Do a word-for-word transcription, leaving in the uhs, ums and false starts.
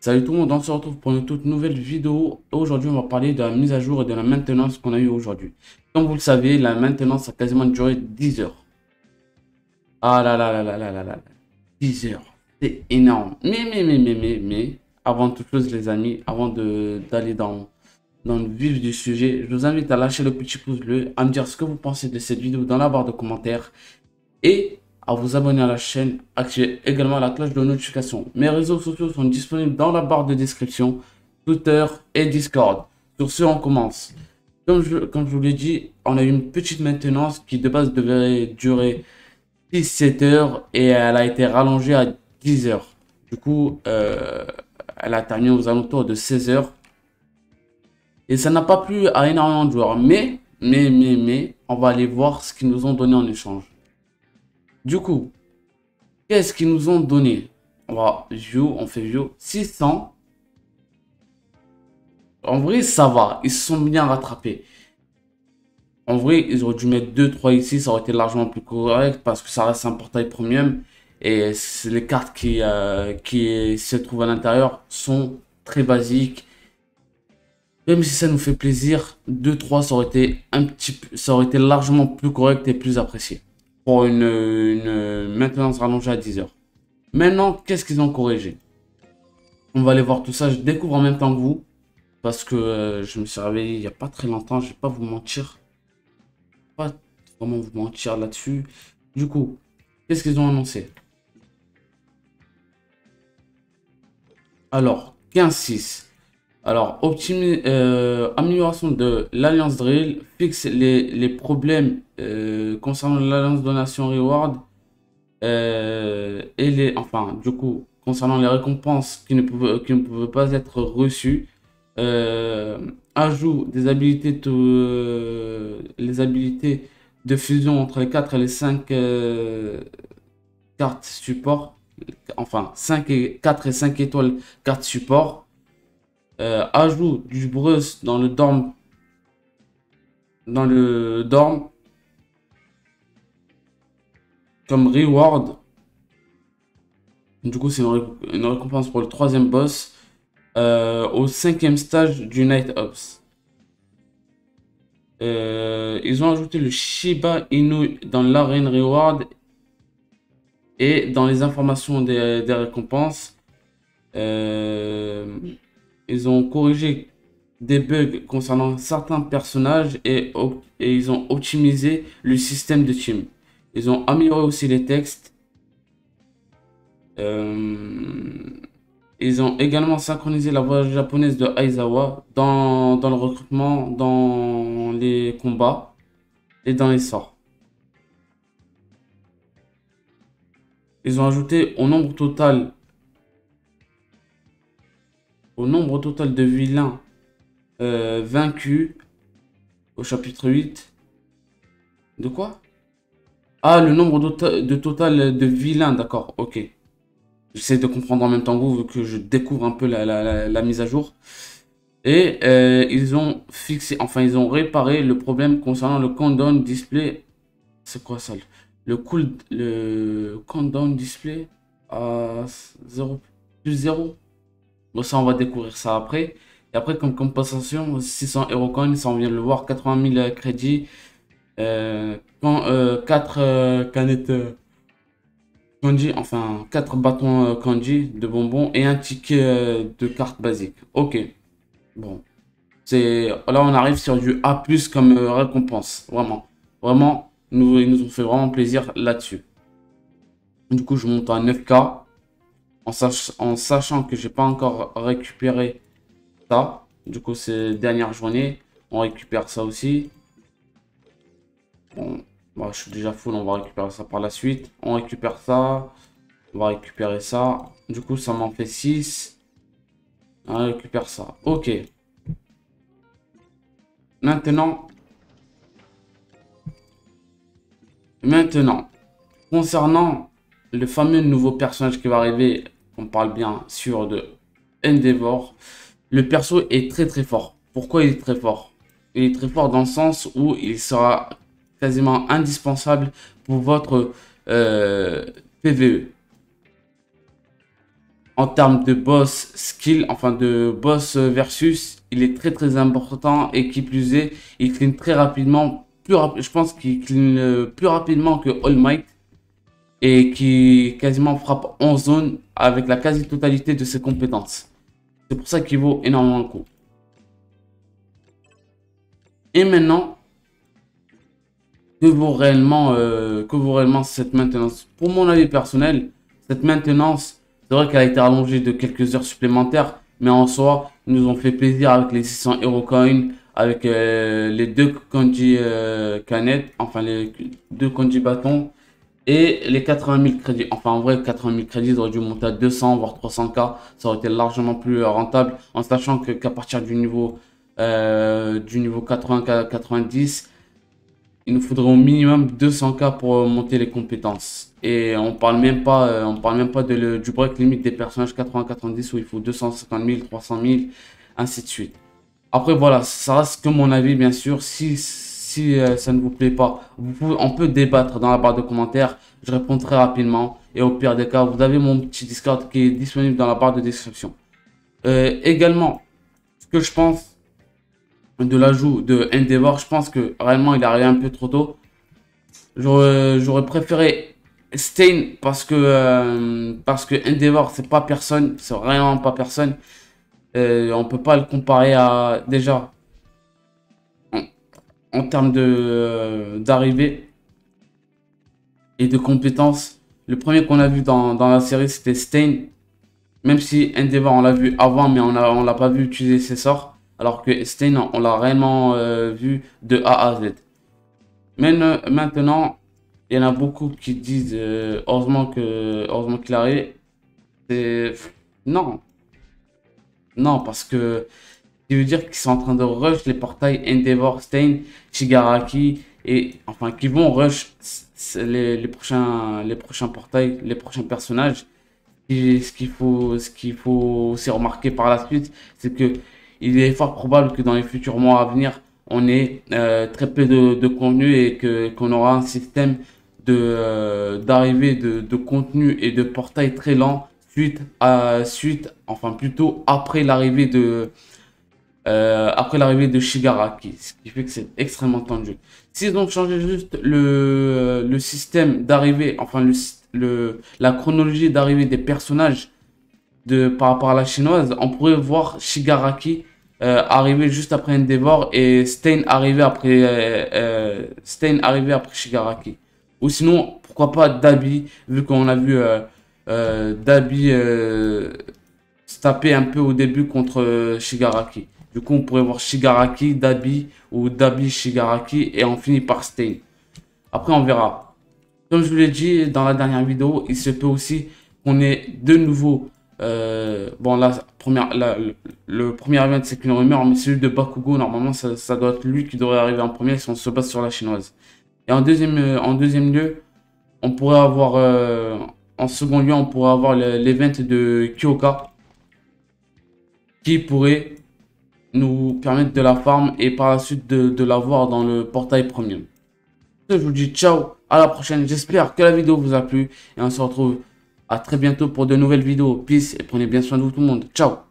Salut tout le monde, on se retrouve pour une toute nouvelle vidéo. Aujourd'hui, on va parler de la mise à jour et de la maintenance qu'on a eu aujourd'hui. Comme vous le savez, la maintenance a quasiment duré dix heures. Ah là là là là là là là. dix heures. C'est énorme. Mais, mais, mais, mais, mais, mais, avant toute chose, les amis, avant de d'aller dans, dans le vif du sujet, je vous invite à lâcher le petit pouce bleu, à me dire ce que vous pensez de cette vidéo dans la barre de commentaires et à vous abonner à la chaîne, activez également la cloche de notification. Mes réseaux sociaux sont disponibles dans la barre de description, Twitter et Discord. Sur ce, on commence. Comme je, comme je vous l'ai dit, on a eu une petite maintenance qui de base devait durer six sept heures et elle a été rallongée à dix heures. Du coup, euh, elle a terminé aux alentours de seize heures. Et ça n'a pas plu à énormément de joueurs. Mais, mais, mais, mais, on va aller voir ce qu'ils nous ont donné en échange. Du coup, qu'est-ce qu'ils nous ont donné? On va view, on fait view. six cents. En vrai, ça va. Ils se sont bien rattrapés. En vrai, ils auraient dû mettre deux trois ici. Ça aurait été largement plus correct parce que ça reste un portail premium. Et les cartes qui, euh, qui se trouvent à l'intérieur sont très basiques. Même si ça nous fait plaisir, deux trois ça aurait été un petit peu, ça aurait été largement plus correct et plus apprécié. Pour une, une maintenance rallongée à dix heures. Maintenant, qu'est-ce qu'ils ont corrigé? On va aller voir tout ça. Je découvre en même temps que vous. Parce que euh, je me suis réveillé il n'y a pas très longtemps. Je vais pas vous mentir. Pas vraiment vous mentir là-dessus. Du coup, qu'est-ce qu'ils ont annoncé? Alors, quinze six. Alors, optimi- euh, amélioration de l'Alliance Drill. Fixe les, les problèmes euh, concernant l'Alliance Donation Reward. Euh, et les, enfin, du coup, concernant les récompenses qui ne pouvaient, qui ne pouvaient pas être reçues, euh, ajout des habilités, de, euh, les habilités de fusion entre les quatre et les cinq euh, cartes support, enfin cinq et quatre et cinq étoiles cartes support, euh, ajout du Breus dans le dorm, dans le dorm comme reward. Du coup, c'est une, ré- une récompense pour le troisième boss. Euh, au cinquième stage du Night Ops. Euh, ils ont ajouté le Shiba Inu dans l'arène reward et dans les informations des, des récompenses. Euh, ils ont corrigé des bugs concernant certains personnages et, op- et ils ont optimisé le système de team. Ils ont amélioré aussi les textes. Euh, Ils ont également synchronisé la voix japonaise de Aizawa dans, dans le recrutement, dans les combats et dans les sorts. Ils ont ajouté au nombre total, au nombre total de vilains euh, vaincus au chapitre huit. De quoi? Ah, le nombre de, tota- de total de vilains, d'accord, ok. J'essaie de comprendre en même temps que vous, vu que je découvre un peu la, la, la, la mise à jour. Et euh, ils ont fixé, enfin ils ont réparé le problème concernant le countdown display. C'est quoi ça? Le cool, le countdown display à zéro plus zéro. Bon, ça, on va découvrir ça après. Et après, comme compensation, six cents Hero Coins, ça, on vient de le voir, quatre-vingt mille crédits, euh, quand, euh, quatre euh, canettes euh, kanji, enfin, quatre bâtons euh, kanji de bonbons et un ticket euh, de carte basique. Ok, bon. C'est, là, on arrive sur du A plus comme euh, récompense. Vraiment. Vraiment, nous, ils nous ont fait vraiment plaisir là-dessus. Du coup, je monte à neuf K en, sach- en sachant que j'ai pas encore récupéré ça. Du coup, c'est dernière journée. On récupère ça aussi. Bon, bah, je suis déjà full. On va récupérer ça par la suite. On récupère ça. On va récupérer ça. Du coup, ça m'en fait six. On récupère ça. Ok. Maintenant, maintenant, concernant le fameux nouveau personnage qui va arriver, on parle bien sûr de Endeavor. Le perso est très très fort. Pourquoi il est très fort? Il est très fort dans le sens où il sera quasiment indispensable pour votre euh, P V E. en termes de boss skill, enfin de boss versus, il est très très important et qui plus est, il clean très rapidement, plus rap je pense qu'il clean euh, plus rapidement que All Might et qui quasiment frappe en zone avec la quasi-totalité de ses compétences. C'est pour ça qu'il vaut énormément le coup. Et maintenant, que vaut réellement, euh, que vaut réellement cette maintenance? Pour mon avis personnel, cette maintenance, c'est vrai qu'elle a été rallongée de quelques heures supplémentaires, mais en soi, ils nous ont fait plaisir avec les six cents Hero Coin, avec euh, les deux Kanji euh, canettes, enfin les deux Kanji bâtons, et les quatre-vingt mille crédits. Enfin, en vrai, quatre-vingt mille crédits, ils auraient dû monter à deux cents, voire trois cents K. Ça aurait été largement plus euh, rentable, en sachant que qu'à partir du niveau, euh, du niveau quatre-vingts quatre-vingt-dix, il nous faudrait au minimum deux cents K pour euh, monter les compétences. Et on parle même pas, euh, on parle même pas de le- du break limite des personnages quatre-vingts quatre-vingt-dix où il faut deux cent cinquante mille, trois cent mille, ainsi de suite. Après, voilà, ça reste que mon avis, bien sûr. Si, si euh, ça ne vous plaît pas, vous pouvez, on peut débattre dans la barre de commentaires. Je réponds très rapidement. Et au pire des cas, vous avez mon petit Discord qui est disponible dans la barre de description. Euh, également, ce que je pense de l'ajout de Endeavor, je pense que réellement il est arrivé un peu trop tôt. J'aurais j'aurais préféré Stain parce que euh, parce que Endeavor c'est pas personne, c'est vraiment pas personne. Euh, on peut pas le comparer à déjà en, en termes de euh, d'arrivée et de compétences. Le premier qu'on a vu dans, dans la série c'était Stain. Même si Endeavor on l'a vu avant mais on a on l'a pas vu utiliser ses sorts. Alors que Stain on l'a réellement euh, vu de A à Z. Mais ne- maintenant, il y en a beaucoup qui disent euh, heureusement que heureusement qu'il arrive. C'est non, non, parce que ça veut dire qu'ils sont en train de rush les portails Endeavor, Stain, Shigaraki et enfin qui vont rush s- s- les, les prochains les prochains portails, les prochains personnages. Et ce qu'il faut ce qu'il faut aussi remarquer par la suite, c'est que il est fort probable que dans les futurs mois à venir, on ait euh, très peu de, de contenu et que qu'on aura un système de euh, d'arrivée de, de contenu et de portail très lent suite à suite enfin plutôt après l'arrivée de euh, après l'arrivée de Shigaraki, ce qui fait que c'est extrêmement tendu. S'ils ont changé juste le le système d'arrivée, enfin le le la chronologie d'arrivée des personnages de, par rapport à la chinoise, on pourrait voir Shigaraki euh, arriver juste après Endeavor et Stain arriver après euh, euh, Stain arriver après Shigaraki. Ou sinon, pourquoi pas Dabi, vu qu'on a vu euh, euh, Dabi euh, se taper un peu au début contre euh, Shigaraki. Du coup, on pourrait voir Shigaraki, Dabi ou Dabi Shigaraki et on finit par Stain. Après, on verra. Comme je vous l'ai dit dans la dernière vidéo, il se peut aussi qu'on ait de nouveau. Euh, bon, la première, la- le, le premier event, c'est qu'une rumeur, mais celui de Bakugo, normalement, ça, ça doit être lui qui devrait arriver en premier si on se base sur la chinoise. Et en deuxième, euh, en deuxième lieu, on pourrait avoir. Euh, en second lieu, on pourrait avoir le- l'event de Kyoka qui pourrait nous permettre de la farm et par la suite de, de l'avoir dans le portail premium. Je vous dis ciao, à la prochaine. J'espère que la vidéo vous a plu et on se retrouve à très bientôt pour de nouvelles vidéos. Peace et prenez bien soin de vous tout le monde. Ciao.